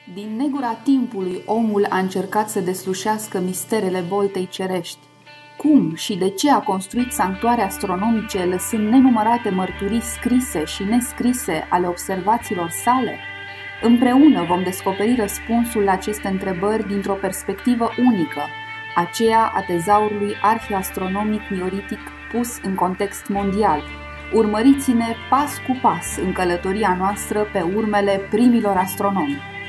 Din negura timpului, omul a încercat să deslușească misterele voltei cerești. Cum și de ce a construit sanctuare astronomice, lăsând nenumărate mărturii scrise și nescrise ale observațiilor sale? Împreună vom descoperi răspunsul la aceste întrebări dintr-o perspectivă unică, aceea a tezaurului arheoastronomic mioritic pus în context mondial. Urmăriți-ne pas cu pas în călătoria noastră pe urmele primilor astronomi.